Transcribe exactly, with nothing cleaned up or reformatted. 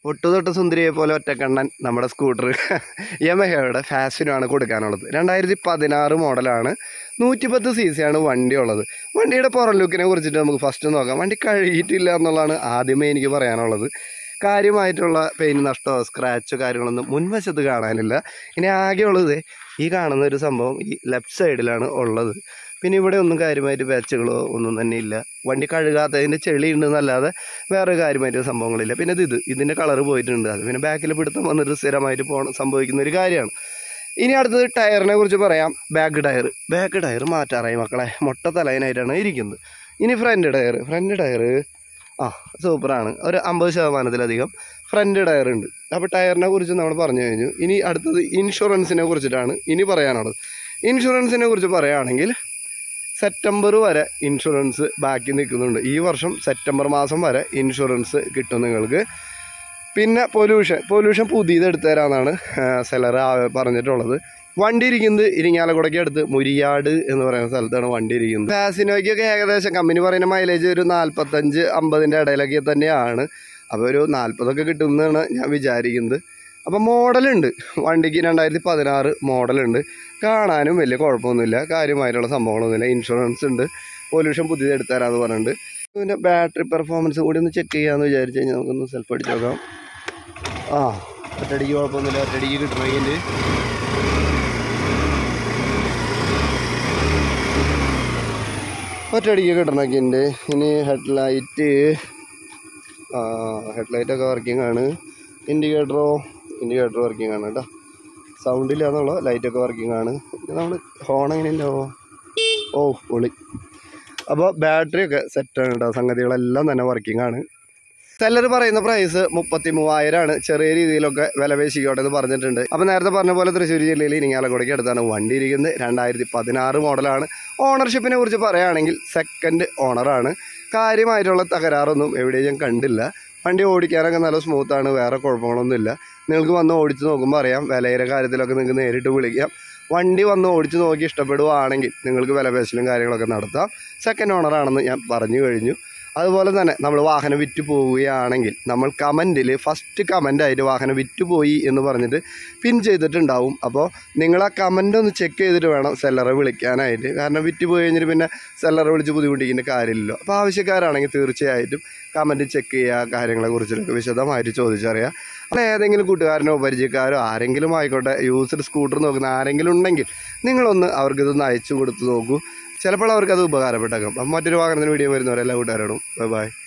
ഒട്ടുതൊട്ട് സുന്ദരിയെ പോലെ ഒറ്റക്കണ്ണൻ നമ്മുടെ സ്കൂട്ടർ യമഹയുടെ ഫാഷനാണ് കൊടുക്കാനുള്ളത്. രണ്ടായിരത്തി പതിനാറ് മോഡലാണ്, നൂറ്റിപ്പത്ത് സി സി ആണ് വണ്ടി ഉള്ളത്. വണ്ടിയുടെ പുറം ലുക്കിനെ കുറിച്ചിട്ട് നമുക്ക് ഫസ്റ്റ് നോക്കാം. വണ്ടി കഴുകിയിട്ടില്ല എന്നുള്ളതാണ് ആദ്യമേ എനിക്ക് പറയാനുള്ളത്. കാര്യമായിട്ടുള്ള പെയിൻറ്റ് നഷ്ടമോ സ്ക്രാച്ചോ കാര്യങ്ങളൊന്നും മുൻവശത്ത് കാണാനില്ല. ഇനി ആകെയുള്ളത് ഈ കാണുന്ന ഒരു സംഭവം ഈ ലെഫ്റ്റ് സൈഡിലാണ് ഉള്ളത്. പിന്നെ ഇവിടെ ഒന്നും കാര്യമായിട്ട് പാച്ചുകളോ ഒന്നും തന്നെ ഇല്ല. വണ്ടി കഴുകാത്തതിൻ്റെ ചെളി ഉണ്ടെന്നല്ലാതെ വേറെ കാര്യമായിട്ട് സംഭവങ്ങളില്ല. പിന്നെ ഇത് ഇത് ഇതിൻ്റെ കളറ് പോയിട്ടുണ്ട്. അത് പിന്നെ ബാക്കിൽ പിടുത്തം വന്നിട്ട് സ്ഥിരമായിട്ട് പോകണം സംഭവിക്കുന്ന ഒരു കാര്യമാണ്. ഇനി അടുത്തത് ടയറിനെ കുറിച്ച് പറയാം. ബാക്ക് ടയർ ബാക്ക് ടയർ മാറ്റാറായി മക്കളെ, മൊട്ട തലയിനായിട്ടാണ് ഇരിക്കുന്നത്. ഇനി ഫ്രണ്ട് ടയർ ഫ്രണ്ട് ടയർ ആ സൂപ്പറാണ്, ഒരു അമ്പത് ശതമാനത്തിലധികം ഫ്രണ്ട് ടയർ ഉണ്ട്. അപ്പോൾ ടയറിനെ കുറിച്ച് നമ്മൾ പറഞ്ഞു കഴിഞ്ഞു. ഇനി അടുത്തത് ഇൻഷുറൻസിനെ കുറിച്ചിട്ടാണ് ഇനി പറയാനുള്ളത്. ഇൻഷുറൻസിനെ കുറിച്ച് പറയുകയാണെങ്കിൽ സെപ്റ്റംബർ വരെ ഇൻഷുറൻസ് ബാക്കി നിൽക്കുന്നുണ്ട്. ഈ വർഷം സെപ്റ്റംബർ മാസം വരെ ഇൻഷുറൻസ് കിട്ടും നിങ്ങൾക്ക്. പിന്നെ പൊല്യൂഷൻ പൊല്യൂഷൻ പുതിയത് എടുത്തു തരാമെന്നാണ് സെലർ പറഞ്ഞിട്ടുള്ളത്. വണ്ടി ഇരിക്കുന്നത് ഇരിങ്ങാലക്കുടയ്ക്ക് അടുത്ത് മുരിയാട് എന്ന് പറയുന്ന സ്ഥലത്താണ് വണ്ടി ഇരിക്കുന്നത്. ഫാസിനോയ്ക്കൊക്കെ ഏകദേശം കമ്പനി പറയുന്ന മൈലേജ് ഒരു നാൽപ്പത്തഞ്ച് അമ്പതിൻ്റെ ഇടയിലൊക്കെ തന്നെയാണ്. അപ്പോൾ ഒരു നാൽപ്പതൊക്കെ കിട്ടുമെന്നാണ് ഞാൻ വിചാരിക്കുന്നത്. അപ്പം മോഡലുണ്ട് വണ്ടിക്ക്, രണ്ടായിരത്തി പതിനാറ് മോഡലുണ്ട്. കാണാനും വലിയ കുഴപ്പമൊന്നുമില്ല, കാര്യമായിട്ടുള്ള സംഭവങ്ങളൊന്നുമില്ല. ഇൻഷുറൻസ് ഉണ്ട്, പൊല്യൂഷൻ പുതിയത് എടുത്തു തരാമെന്ന് പറഞ്ഞിട്ടുണ്ട്. പിന്നെ ബാറ്ററി പെർഫോമൻസ് കൂടി ഒന്ന് ചെക്ക് ചെയ്യാമെന്ന് വിചാരിച്ച് കഴിഞ്ഞാൽ നമുക്കൊന്ന് സെൽഫ് അടിച്ച് നോക്കാം. ആ ഒറ്റടിക്ക് കുഴപ്പമൊന്നുമില്ല, ഒറ്റടിക്ക് കിട്ടണമെങ്കിൽ ഒറ്റടിക്ക് കിട്ടണമെങ്കിൽ ഉണ്ട്. ഇനി ഹെഡ്ലൈറ്റ് ആ ഹെഡ്ലൈറ്റൊക്കെ വർക്കിംഗ് ആണ്. ഇൻഡിക്കേറ്ററോ ഇൻഡിക്കേറ്റർ വർക്കിംഗ് ആണ് കേട്ടോ, സൗണ്ടില്ല എന്നുള്ള ലൈറ്റൊക്കെ വർക്കിംഗ് ആണ്. നമ്മൾ ഹോൺ എങ്ങനെ ഉണ്ടാവോ? ഓ പൊളി. അപ്പോൾ ബാറ്ററിയൊക്കെ സെറ്റാണ് കേട്ടോ, സംഗതികളെല്ലാം തന്നെ വർക്കിംഗ് ആണ്. സെല്ലർ പറയുന്ന പ്രൈസ് മുപ്പത്തി മൂവായിരമാണ്. ചെറിയ രീതിയിലൊക്കെ വില പേശിക്കോട്ടെ എന്ന് പറഞ്ഞിട്ടുണ്ട്. അപ്പോൾ നേരത്തെ പറഞ്ഞ പോലെ തൃശ്ശൂർ ജില്ലയിൽ ഇരിങ്ങാലക്കുടയ്ക്ക് അടുത്താണ് വണ്ടി ഇരിക്കുന്നത്. രണ്ടായിരത്തി പതിനാറ് മോഡലാണ്. ഓണർഷിപ്പിനെ കുറിച്ച് പറയുകയാണെങ്കിൽ സെക്കൻഡ് ഓണറാണ്. കാര്യമായിട്ടുള്ള തകരാറൊന്നും എവിടെയും ഞാൻ കണ്ടില്ല. വണ്ടി ഓടിക്കാനൊക്കെ നല്ല സ്മൂത്താണ്, വേറെ കുഴപ്പങ്ങളൊന്നുമില്ല. നിങ്ങൾക്ക് വന്ന് ഓടിച്ച് നോക്കുമ്പോൾ അറിയാം. വിലയുടെ കാര്യത്തിലൊക്കെ നിങ്ങൾക്ക് നേരിട്ട് വിളിക്കാം. വണ്ടി വന്ന് ഓടിച്ച് നോക്കി ഇഷ്ടപ്പെടുകയാണെങ്കിൽ നിങ്ങൾക്ക് വില പേശലും കാര്യങ്ങളൊക്കെ നടത്താം. സെക്കൻഡ് ഓണറാണെന്ന് ഞാൻ പറഞ്ഞു കഴിഞ്ഞു. അതുപോലെ തന്നെ നമ്മൾ വാഹനം വിറ്റ് പോവുകയാണെങ്കിൽ നമ്മൾ കമൻറ്റിൽ ഫസ്റ്റ് കമൻ്റായിട്ട് വാഹനം വിറ്റ് പോയി എന്ന് പറഞ്ഞിട്ട് പിൻ ചെയ്തിട്ടുണ്ടാവും. അപ്പോൾ നിങ്ങൾ ആ കമൻ്റ് ഒന്ന് ചെക്ക് ചെയ്തിട്ട് വേണം സെല്ലറെ വിളിക്കാനായിട്ട്. കാരണം വിറ്റ് പോയി കഴിഞ്ഞിട്ട് പിന്നെ സെല്ലറെ വിളിച്ച് ബുദ്ധിമുട്ടിക്കേണ്ട കാര്യമില്ലല്ലോ. അപ്പോൾ ആവശ്യക്കാരാണെങ്കിൽ തീർച്ചയായിട്ടും കമൻറ്റ് ചെക്ക് ചെയ്യുക, കാര്യങ്ങളെക്കുറിച്ചിട്ടൊക്കെ വിശദമായിട്ട് ചോദിച്ചറിയുക. അപ്പോൾ ഏതെങ്കിലും കൂട്ടുകാരനോ പരിചയക്കാരോ ആരെങ്കിലും ആയിക്കോട്ടെ യൂസ്ഡ് സ്കൂട്ടർ നോക്കുന്ന ആരെങ്കിലും ഉണ്ടെങ്കിൽ നിങ്ങളൊന്ന് അവർക്കിതൊന്ന് അയച്ചു കൊടുത്ത് നോക്കൂ. ചിലപ്പോൾ അവർക്കത് ഉപകാരപ്പെട്ടേക്കാം. അപ്പം മറ്റൊരു വാഹനത്തിന് വീഡിയോ വരുന്നവരെല്ലാം കൂട്ടുകാരോടും ബൈ ബൈ.